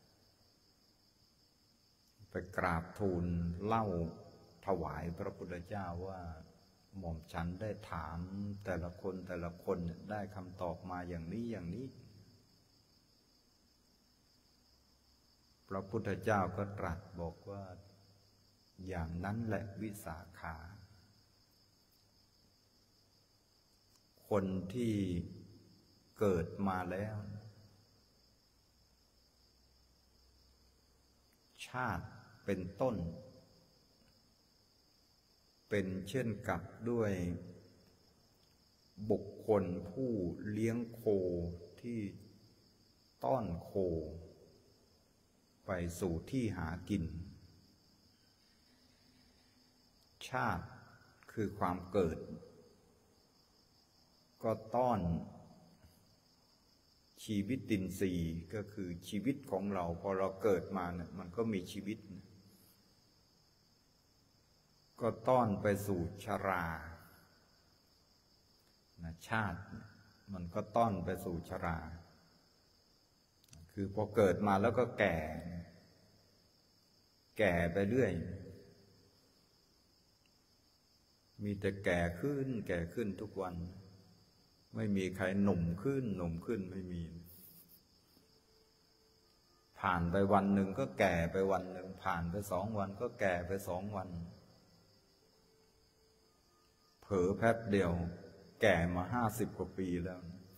ไปกราบทูลเล่าถวายพระพุทธเจ้าว่าหม่อมฉันได้ถามแต่ละคนได้คำตอบมาอย่างนี้พระพุทธเจ้าก็ตรัสบอกว่าอย่างนั้นแหละวิสาขาคนที่เกิดมาแล้วชาติเป็นต้นเป็นเช่นกับด้วยบุคคลผู้เลี้ยงโคที่ต้อนโคไปสู่ที่หากินชาติคือความเกิดก็ต้อนชีวิตตินทรีย์ก็คือชีวิตของเราพอเราเกิดมาเนี่ยมันก็มีชีวิตก็ต้อนไปสู่ชราชาติมันก็ต้อนไปสู่ชราคือพอเกิดมาแล้วก็แก่ไปเรื่อยมีแต่แก่ขึ้นทุกวันไม่มีใครหนุ่มขึ้นไม่มีผ่านไปวันหนึ่งก็แก่ไปวันหนึ่งผ่านไป2 วันก็แก่ไป2 วันเผลอแป๊บเดียวแก่มา50 กว่าปีแล้ว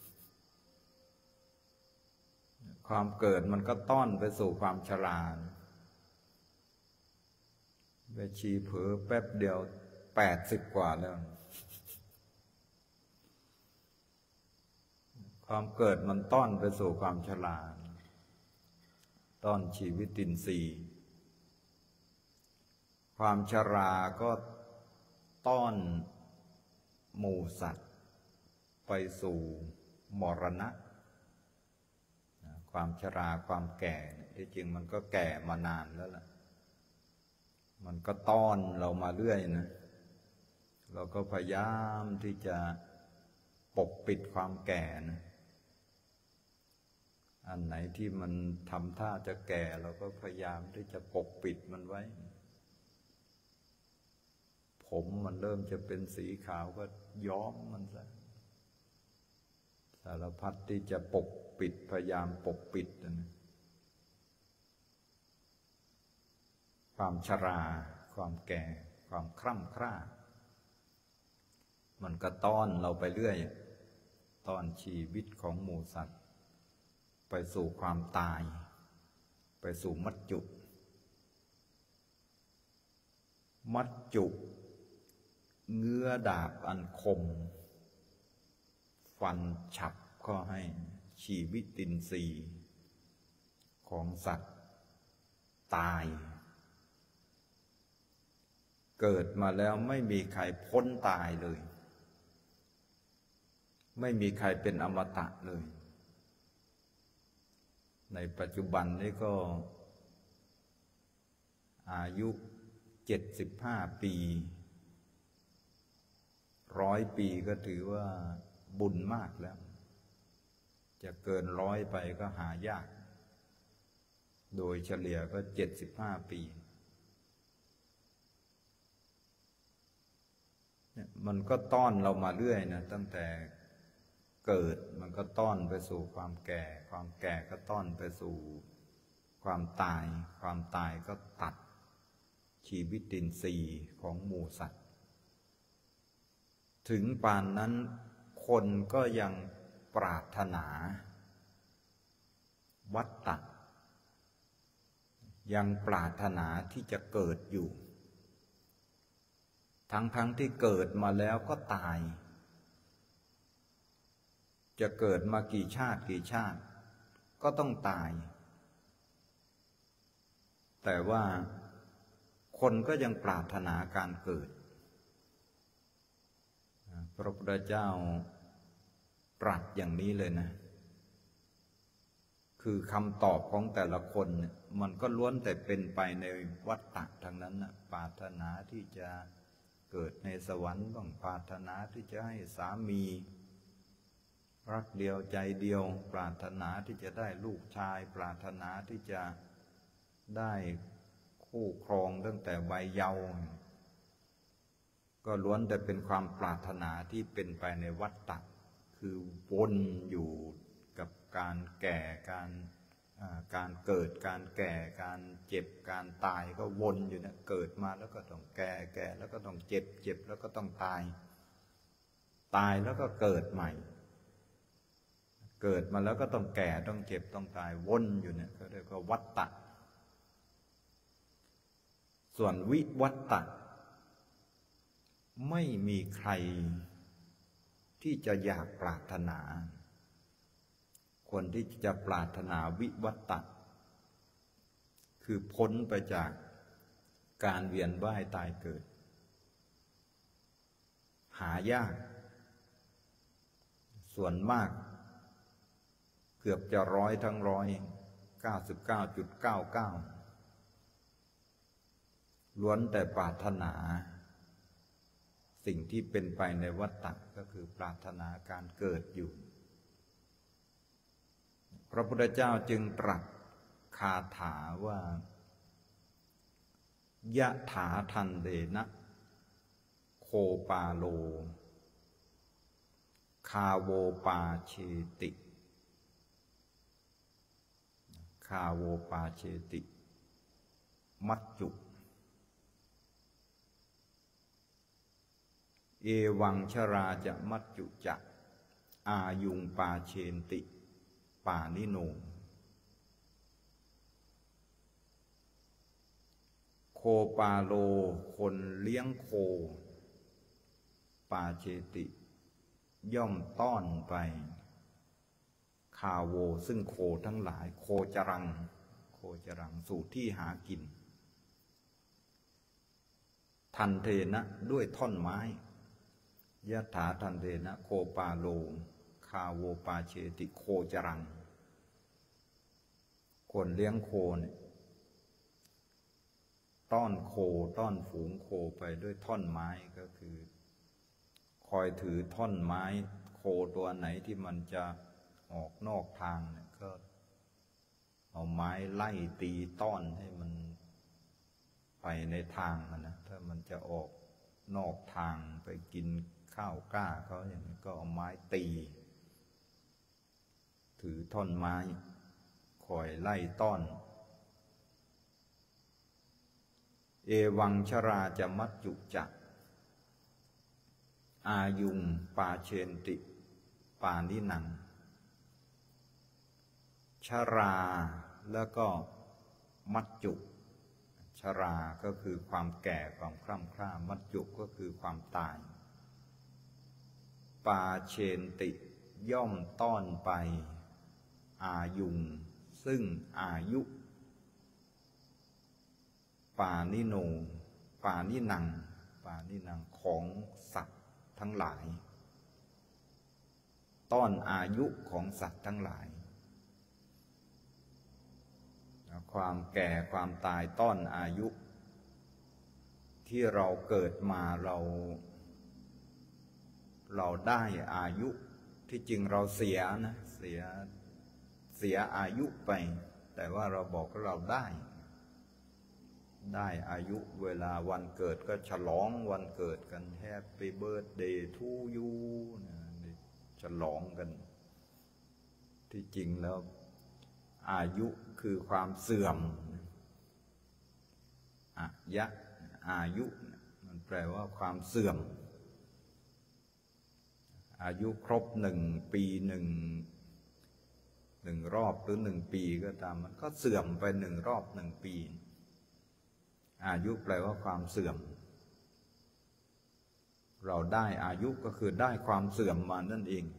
ความเกิดมันก็ต้อนไปสู่ความชราแม่ชีเผลอแป๊บเดียว80 กว่าแล้วความเกิดมันต้อนไปสู่ความชราต้อนชีวิตินทรีย์ความชราก็ต้อนหมู่สัตว์ไปสู่มรณะความชราความแก่ที่จริงมันก็แก่มานานแล้วล่ะมันก็ต้อนเรามาเรื่อยนะเราก็พยายามที่จะปกปิดความแก่นะอันไหนที่มันทำท่าจะแก่เราก็พยายามที่จะปกปิดมันไว้ผมมันเริ่มจะเป็นสีขาวก็ย้อมมันซะสารพัดที่จะปกปิดพยายามปกปิดนะความชราความแก่ความคร่ำคร่ามันก็ต้อนเราไปเรื่อยต้อนชีวิตของหมู่สัตว์ไปสู่ความตายไปสู่มัจจุเงื้อดาบอันคมฟันฉับก็ให้ชีวิตินทรีย์ของสัตว์ตายเกิดมาแล้วไม่มีใครพ้นตายเลยไม่มีใครเป็นอมตะเลยในปัจจุบันนี้ก็อายุ75 ปี100 ปีก็ถือว่าบุญมากแล้วจะเกิน100ไปก็หายากโดยเฉลี่ยก็75 ปีมันก็ต้อนเรามาเรื่อยนะตั้งแต่เกิดมันก็ต้อนไปสู่ความแก่ความแก่ก็ต้อนไปสู่ความตายความตายก็ตัดชีวิตินทรีย์ของหมู่สัตว์ถึงป่านนั้นคนก็ยังปรารถนาวัฏฏะยังปรารถนาที่จะเกิดอยู่ทั้งที่เกิดมาแล้วก็ตายจะเกิดมากี่ชาติก็ต้องตายแต่ว่าคนก็ยังปรารถนาการเกิดพระพุทธเจ้าตรัสอย่างนี้เลยนะคือคำตอบของแต่ละคนมันก็ล้วนแต่เป็นไปในวัฏฏะทั้งนั้นนะปรารถนาที่จะเกิดในสวรรค์บ้างปรารถนาที่จะให้สามีรักเดียวใจเดียวปรารถนาที่จะได้ลูกชายปรารถนาที่จะได้คู่ครองตั้งแต่วัยเยาว์ก็ล้วนแต่เป็นความปรารถนาที่เป็นไปในวัฏฏะคือวนอยู่กับการแก่การเกิดการแก่การเจ็บการตายก็วนอยู่เนี่ยเกิดมาแล้วก็ต้องแก่แล้วก็ต้องเจ็บแล้วก็ต้องตายแล้วก็เกิดใหม่เกิดมาแล้วก็ต้องแก่ต้องเจ็บต้องตายวนอยู่เนี่ยเขาเรียกว่าวัฏฏะส่วนวิวัฏฏะไม่มีใครที่จะอยากปรารถนาคนที่จะปรารถนาวิวัฏฏะคือพ้นไปจากการเวียนว่ายตายเกิดหายากส่วนมากเกือบจะ100 ทั้ง 99.99ล้วนแต่ปรารถนาสิ่งที่เป็นไปในวัฏฏะก็คือปรารถนาการเกิดอยู่พระพุทธเจ้าจึงตรัสคาถาว่ายะถาทันเดนะโคปาโลคาโวปาเชติคาโวปาเชติมัจจุเอวังชราจะมัจจุจะอายุงปาเชนติปานิโนโคปาโลคนเลี้ยงโคปาเชติย่อมต้อนไปคาโวซึ่งโคทั้งหลายโคจรังสู่ที่หากินทันเทนะด้วยท่อนไม้ยะถาทันเทนะโคปาโลคาโวปาเชติโคจรังคนเลี้ยงโคเนี่ยต้อนโคต้อนฝูงโคไปด้วยท่อนไม้ก็คือคอยถือท่อนไม้โคตัวไหนที่มันจะออกนอกทางเนี่ยก็เอาไม้ไล่ตีต้อนให้มันไปในทางนะถ้ามันจะออกนอกทางไปกินข้าวกล้าเขาอย่างนี้ก็เอาไม้ตีถือท่อนไม้คอยไล่ต้อนเอวังชราจะมัจจุจะอายุงปาเชนติปานินังชราแล้วก็มัจจุชราก็คือความแก่ความคร่ำคร่ามัจจุก็คือความตายปาเชนติย่อมต้อนไปอายุงซึ่งอายุปานิโนปานินังของสัตว์ทั้งหลายต้อนอายุของสัตว์ทั้งหลายความแก่ความตายต้อนอายุที่เราเกิดมาเราได้อายุที่จริงเราเสียนะเสียอายุไปแต่ว่าเราบอกว่าเราได้อายุเวลาวันเกิดก็ฉลองวันเกิดกัน Happy Birthday to you ฉลองกันที่จริงแล้วอายุคือความเสื่อมอายุมันแปลว่าความเสื่อมอายุครบ1 ปีหนึ่งรอบหรือ1 ปีก็ตามมันก็เสื่อมไป1 รอบ 1 ปีอายุแปลว่าความเสื่อมเราได้อายุก็คือได้ความเสื่อมมานั่นเอง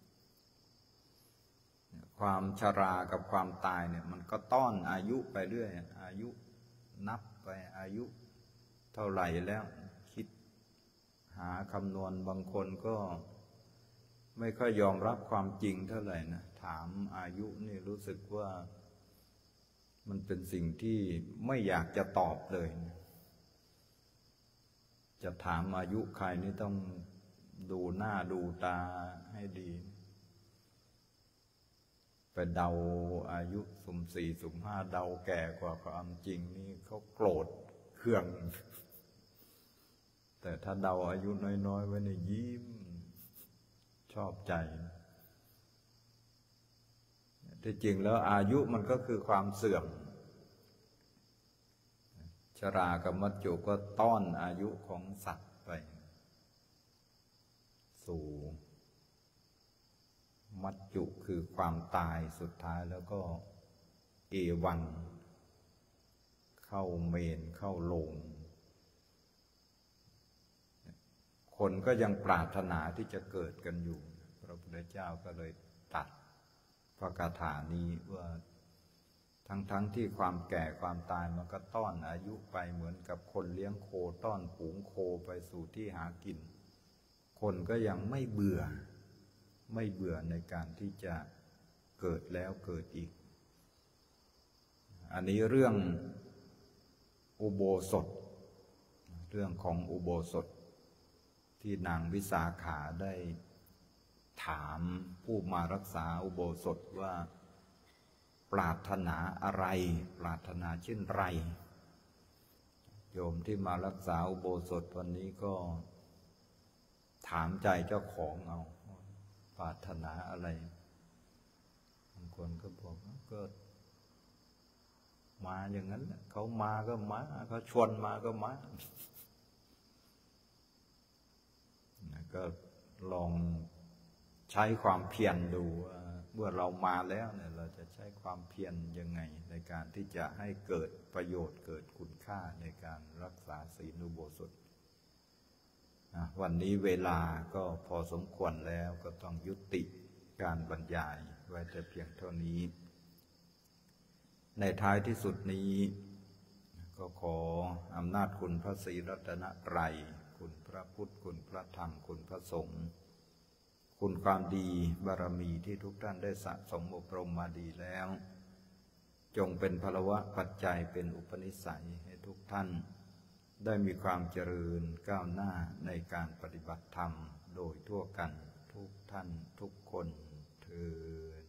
ความชรากับความตายเนี่ยมันก็ต้อนอายุไปเรื่อยอายุนับไปอายุเท่าไหร่แล้วคิดหาคำนวณบางคนก็ไม่ค่อยยอมรับความจริงเท่าไหร่นะถามอายุนี่รู้สึกว่ามันเป็นสิ่งที่ไม่อยากจะตอบเลยจะถามอายุใครนี่ต้องดูหน้าดูตาให้ดีไปเดาอายุสุ่ม 4 สุ่ม 5เดาแก่กว่าความจริงนี่เขาโกรธเคืองแต่ถ้าเดาอายุน้อยๆไว้ในยิ้มชอบใจที่จริงแล้วอายุมันก็คือความเสื่อมชรากับมัจจุก็ต้อนอายุของสัตว์ไปสู่มัจจุคือความตายสุดท้ายแล้วก็เอวังเข้าเมนเข้าโลงคนก็ยังปรารถนาที่จะเกิดกันอยู่พระพุทธเจ้าก็เลยตัดพระคาถานี้ว่าทั้งที่ความแก่ความตายมันก็ต้อนอายุไปเหมือนกับคนเลี้ยงโคต้อนฝูงโคไปสู่ที่หากินคนก็ยังไม่เบื่อในการที่จะเกิดแล้วเกิดอีกอันนี้เรื่องอุโบสถเรื่องของอุโบสถที่นางวิสาขาได้ถามผู้มารักษาอุโบสถว่าปรารถนาอะไรปรารถนาเช่นไรโยมที่มารักษาอุโบสถวันนี้ก็ถามใจเจ้าของเอาปรารถนาอะไรบางคนก็บอกก็มาอย่างนั้นเขามาก็มาเขาชวนมาก็มาก็ลองใช้ความเพียรดูเมื่อเรามาแล้วเนี่ยเราจะใช้ความเพียรยังไงในการที่จะให้เกิดประโยชน์เกิดคุณค่าในการรักษาศีลอุโบสถวันนี้เวลาก็พอสมควรแล้วก็ต้องยุติการบรรยายไว้แต่เพียงเท่านี้ในท้ายที่สุดนี้ก็ขออำนาจคุณพระศรีรัตนตรัยคุณพระพุทธคุณพระธรรมคุณพระสงฆ์คุณความดีบารมีที่ทุกท่านได้สะสมอบรมมาดีแล้วจงเป็นพลวะปัจจัยเป็นอุปนิสัยให้ทุกท่านได้มีความเจริญก้าวหน้าในการปฏิบัติธรรมโดยทั่วกันทุกท่านทุกคนเทอญ